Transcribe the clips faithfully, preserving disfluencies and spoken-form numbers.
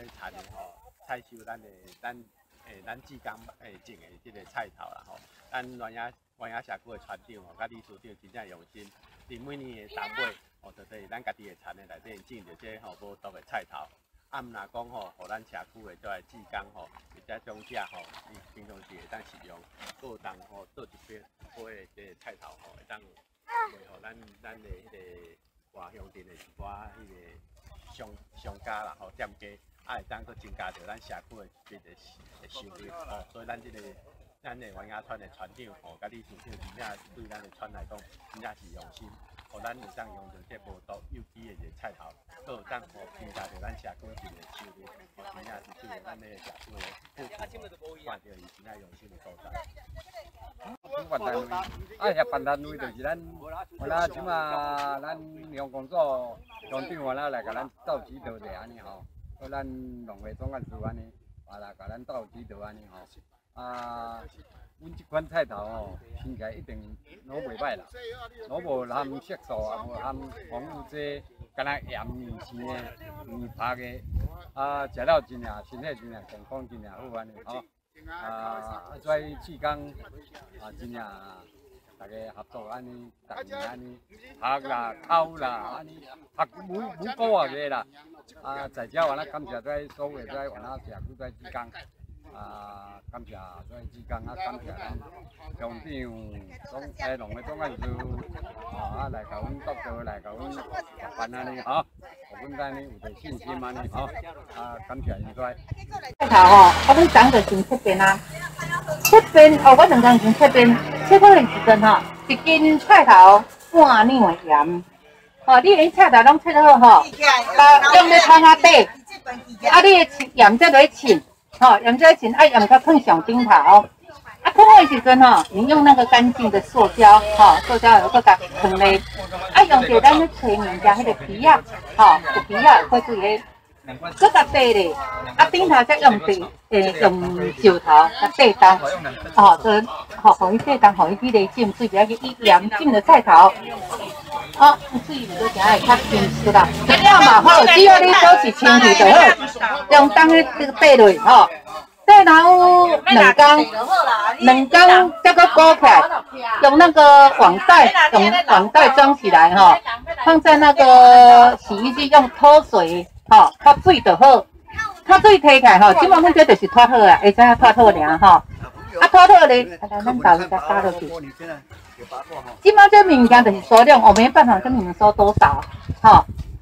田的吼，采收咱的咱诶咱志刚诶种的即个菜头啦吼，咱滦野滦野社区的船长吼，甲理事长真正用心，伫每年的冬尾，吼，就伫咱家己的田的内底种着这吼无毒的菜头。啊，毋若讲吼，互咱社区的遮个志工吼，或者种者吼，伊平常时会当使用，各当吼做一批一批的这个菜头吼，会当卖互咱咱的迄个外乡镇的一寡迄个商商家啦吼店家，啊会当去增加着咱社区的一个的收入吼，所以咱即、这个咱的滦野村的船长吼，甲理事长真正对咱的村来讲，真正是用心，互咱会当用着这无毒有机的一个菜头，都有当互增加着咱社区一个收入，吼真正是对咱的社区的富裕，看到伊真正用心的所在。 主办单位，啊，遐办单位就是咱，我啦即马咱乡公所乡长我啦来甲咱斗指导者安尼吼，搁咱农会总干事安尼，啊来甲咱斗指导安尼吼，啊，阮即款菜头吼，听起来一定老袂歹啦，老无含色素啊，无含防腐剂，敢若盐是的，唔拍的，啊，食了真正身体真正健康真正好安尼吼。啊，跩志工啊，真正大家合作安尼，逐年安尼拍啦、烤啦，安尼拍每每个月个啦。啊，在遮我咱感谢跩所有跩我咱社区跩志工，啊，感谢跩志工啊，感谢咱乡长总诶农会总干事啊，来甲阮督导来甲阮办安尼吼。我们安尼有着信心安尼吼，啊，感谢因跩。 菜头吼，啊，阮长就先切边啊，切边哦，我两工先切边，切好的时阵吼，一斤菜头半两的盐，吼，你连菜头拢切好吼，把用咧汤仔底，啊，你的盐再来浸，吼，盐再浸，啊，盐甲放上顶头。啊，放好的时阵吼，你用那个干净的塑胶，吼，塑胶有个甲放咧，啊，用着咱咧炊面加迄个皮仔，吼，个皮仔会做咧，搁甲底咧，啊，顶头再用地，诶，用石头甲底当，吼，就吼，互伊底当，互伊迄个浸水，比较伊盐浸的菜头，哦，水就行会较清楚啦。材料嘛好，只要你保持清气就好，用当迄个底落，吼。再然后两缸，两缸这个包起来，用那个网袋，用网袋装起来哈，放在那个洗衣机用脱水，哈，脱水就好。脱水摕起来吼，即马阮这就是脱好啊，会知影脱好尔吼。啊，脱好咧，来咱倒一下打落去。即马这物件就是数量，我没办法跟你们说多少，哈。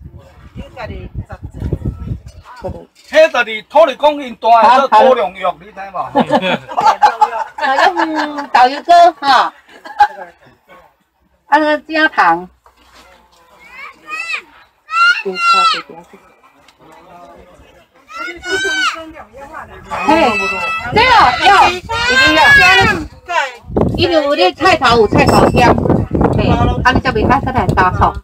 迄就是土地公因大个土良药，你知无？ 啊，用导游哥哈，啊个加糖，对，差对对。嘿，这个要一定要，因为有咧菜头有菜头香，嘿，啊你才袂歹再来打炒，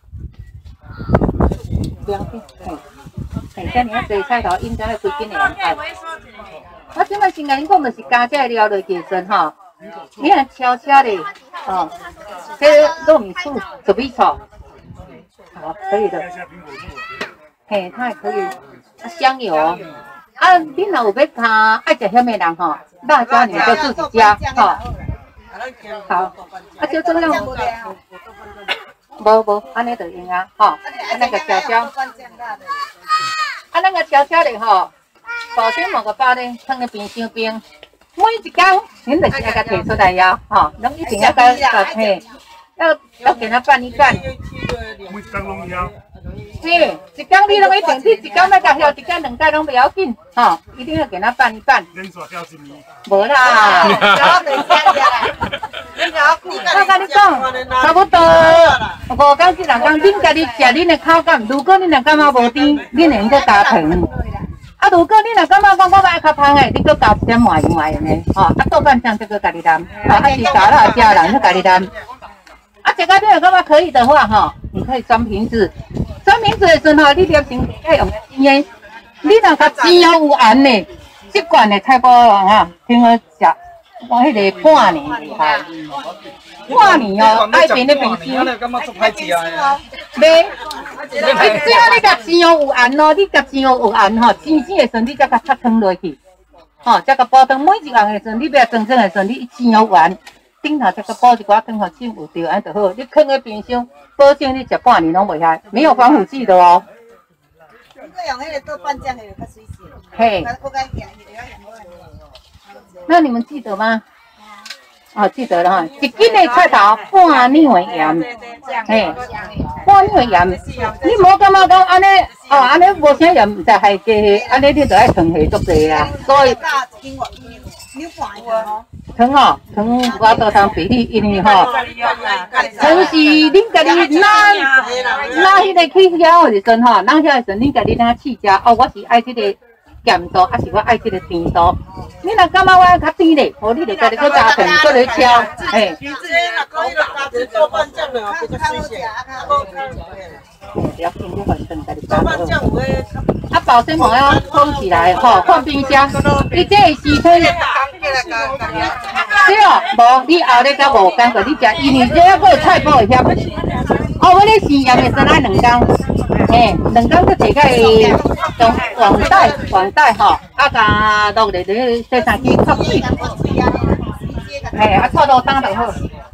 不要紧，嘿。像你啊，做菜头应该要规斤的样菜。我即摆先甲恁讲，就是加这料落去时吼，你若悄悄的，哦，这糯米醋、紫米醋，好，可以的。嘿，它也可以。啊，香油，啊，你若有要加爱食咸的人吼，辣椒你就自己加，吼。好，啊，就这样。无无，安尼就用啊，吼，安尼个悄悄。啊，那个悄悄的吼，保鲜膜个包咧，放咧冰箱冰。每一天，恁就是要甲摕出来呀，吼，拢一定要甲甲嘿，要要给它拌一拌。 每天拢要。 嘿，一天你拢一定，你一天要甲晓，一天两天拢不要紧，吼，一定要给它拌一拌。 连续钓一年。 无啦，我甲你讲，差不多五天至六天，恁家己食恁的口感。如果恁若感觉无甜，恁会用个加糖。啊，如果恁若感觉讲我爱较芳的，你搁加一点麻油麻油呢，吼，啊豆瓣酱这个家己淋，啊还是沙拉加人就家己淋。啊，食到你若感觉可以的话，吼，你可以装瓶子。装瓶子的时候，你要先要用煎的。你若甲煎了有盐呢，这罐的菜脯啊，挺好食。 我迄个半年厉害，半年哦，爱变咧变香。 你感觉足歹食啊？ 袂，你只要你甲煎哦有盐哦，你甲煎哦有盐吼，煎煎的时阵你才甲插汤落去，吼，才甲煲汤。每一样的时阵，你不要蒸蒸的时阵，你煎哦有盐，顶头才甲煲一寡汤，互浸有着安就好。你放喺冰箱，保证你食半年拢袂害，没有防腐剂的哦。 你用迄个做拌酱的较水性。 嘿。那你们记得吗？哦，记得了哈，一斤的菜头半两的盐，嘿，半两的盐，你无感觉讲安尼，哦，安尼无啥盐，唔知害鸡，安尼你就爱汤下足济啊，所以汤哦，汤我倒当比例，因为吼，汤是恁家己拿拿迄个去遐的时阵吼，拿遐的时阵恁家己拿试食，哦，我是爱这个。咸度，还是我爱这个甜度。你若感觉我较甜咧，哦，你就家己搁加糖，搁来敲，嘿。做拌酱的，比较水性。不要紧，你反正家己加好。啊，保鲜膜要封起来，吼，放冰箱。你这个时阵，对哦，无你后日甲无干过，你食，因为这还佫有菜脯会咸。哦，我咧试验的时爱两工。嘿，两工搁坐开用网袋，网袋吼，啊，甲落入咧洗衫机焯水，嘿，啊，搓到干就好。